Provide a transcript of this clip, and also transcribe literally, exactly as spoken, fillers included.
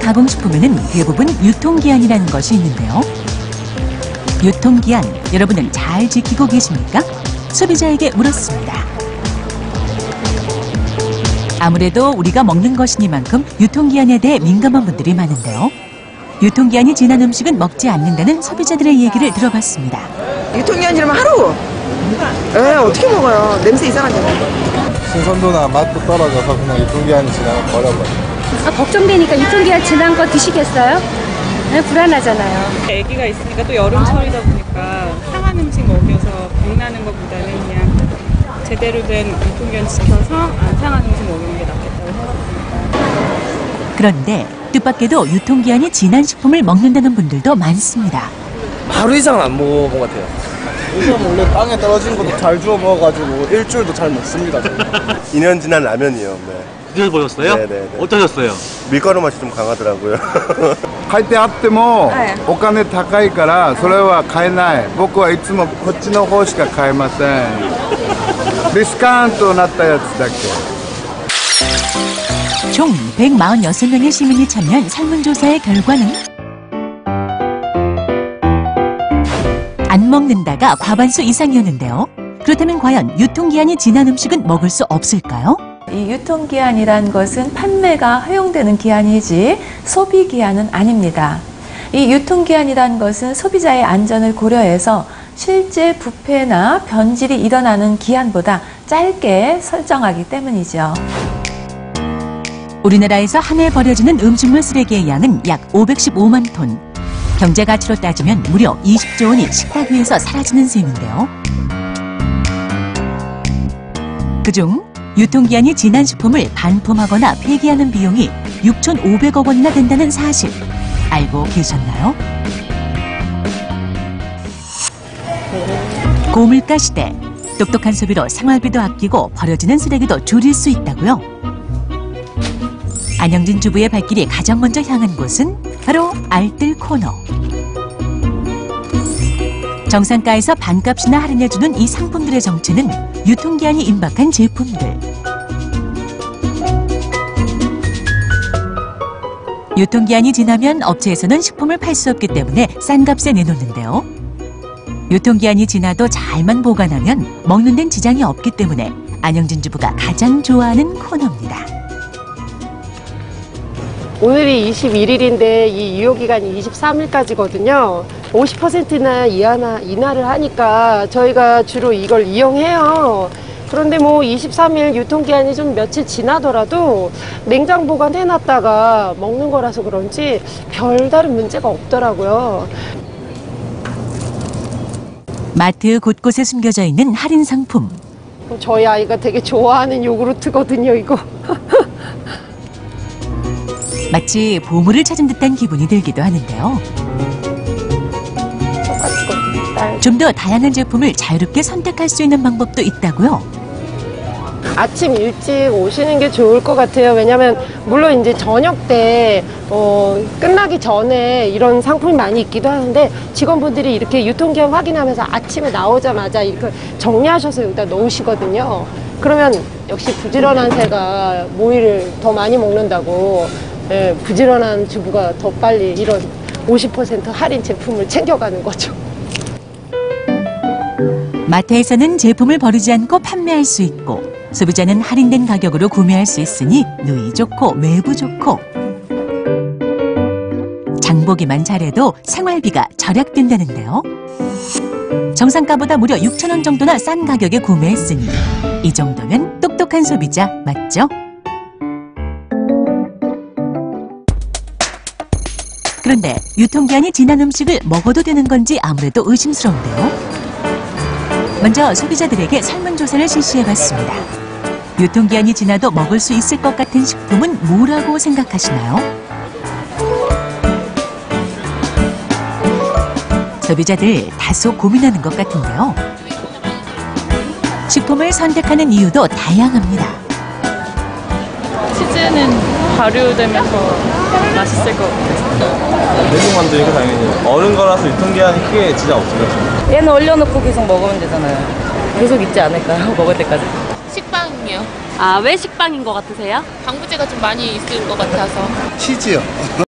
가공식품에는 대부분 유통기한이라는 것이 있는데요. 유통기한, 여러분은 잘 지키고 계십니까? 소비자에게 물었습니다. 아무래도 우리가 먹는 것이니만큼 유통기한에 대해 민감한 분들이 많은데요. 유통기한이 지난 음식은 먹지 않는다는 소비자들의 얘기를 들어봤습니다. 유통기한 지나면 하루! 에 어떻게 먹어요? 냄새 이상하잖아요. 신선도나 맛도 떨어져서 그냥 유통기한이 지나면 버려버려요. 아, 걱정되니까 유통기한 지난 거 드시겠어요? 네, 불안하잖아요. 아기가 있으니까 또 여름철이다 보니까 상한 음식 먹여서 병나는 것보다는 그냥 제대로 된 유통기한 지켜서 안 상한 음식 먹는 게 낫겠다고 생각합니다. 그런데 뜻밖에도 유통기한이 지난 식품을 먹는다는 분들도 많습니다. 하루 이상 안 먹어본 것 같아요. 요즘 원래 땅에 떨어진 것도 잘 주워 먹어가지고 일주일도 잘 먹습니다. 이 년 지난 라면이요. 네. 드셔보셨어요? 네네네. 어떠셨어요? 밀가루 맛이 좀 강하더라고요. 買い手あってもお金高いからそれは買えない。僕はいつもこっちの方しか買えません。ディスカウントなったやつだけ。 총 백사십육 명의 시민이 참여한 설문조사의 결과는 안 먹는다가 과반수 이상이었는데요. 그렇다면 과연 유통기한이 지난 음식은 먹을 수 없을까요? 이 유통기한이란 것은 판매가 허용되는 기한이지 소비기한은 아닙니다. 이 유통기한이란 것은 소비자의 안전을 고려해서 실제 부패나 변질이 일어나는 기한보다 짧게 설정하기 때문이죠. 우리나라에서 한 해 버려지는 음식물 쓰레기의 양은 약 오백십오만 톤. 경제 가치로 따지면 무려 이십조 원이 식탁 위에서 사라지는 셈인데요. 그중 유통기한이 지난 식품을 반품하거나 폐기하는 비용이 육천오백억 원이나 된다는 사실 알고 계셨나요? 고물가 시대, 똑똑한 소비로 생활비도 아끼고 버려지는 쓰레기도 줄일 수 있다고요? 안영진 주부의 발길이 가장 먼저 향한 곳은 바로 알뜰 코너. 정상가에서 반값이나 할인해주는 이 상품들의 정체는 유통기한이 임박한 제품들. 유통기한이 지나면 업체에서는 식품을 팔 수 없기 때문에 싼 값에 내놓는데요. 유통기한이 지나도 잘만 보관하면 먹는 데는 지장이 없기 때문에 안영진 주부가 가장 좋아하는 코너입니다. 오늘이 이십일 일인데 이 유효기간이 이십삼 일까지거든요. 오십 퍼센트나 이하나 인하를 하니까 저희가 주로 이걸 이용해요. 그런데 뭐 이십삼 일 유통기한이 좀 며칠 지나더라도 냉장 보관해놨다가 먹는 거라서 그런지 별다른 문제가 없더라고요. 마트 곳곳에 숨겨져 있는 할인 상품. 저희 아이가 되게 좋아하는 요구르트거든요, 이거. 마치 보물을 찾은 듯한 기분이 들기도 하는데요. 좀 더 다양한 제품을 자유롭게 선택할 수 있는 방법도 있다고요. 아침 일찍 오시는 게 좋을 것 같아요. 왜냐면 물론 이제 저녁 때 어, 끝나기 전에 이런 상품이 많이 있기도 하는데 직원분들이 이렇게 유통기한 확인하면서 아침에 나오자마자 이렇게 정리하셔서 여기다 넣으시거든요. 그러면 역시 부지런한 새가 모이를 더 많이 먹는다고 예, 부지런한 주부가 더 빨리 이런 오십 퍼센트 할인 제품을 챙겨가는 거죠. 마트에서는 제품을 버리지 않고 판매할 수 있고 소비자는 할인된 가격으로 구매할 수 있으니 누이 좋고 매부 좋고 장보기만 잘해도 생활비가 절약된다는데요. 정상가보다 무려 육천 원 정도나 싼 가격에 구매했으니 이 정도면 똑똑한 소비자 맞죠? 그런데 유통기한이 지난 음식을 먹어도 되는 건지 아무래도 의심스러운데요. 먼저 소비자들에게 설문조사를 실시해봤습니다. 유통기한이 지나도 먹을 수 있을 것 같은 식품은 뭐라고 생각하시나요? 소비자들 다소 고민하는 것 같은데요. 식품을 선택하는 이유도 다양합니다. 치즈는 발효되면서 맛있을 것 같아요. 내국 만드니까 당연히 얼은 거라서 유통기한이 크게 지장 없을 것 같아요. 얘는 얼려놓고 계속 먹으면 되잖아요. 계속 있지 않을까요? 먹을 때까지. 식빵이요. 아, 왜 식빵인 것 같으세요? 방부제가 좀 많이 있을 것 같아서. 치즈요.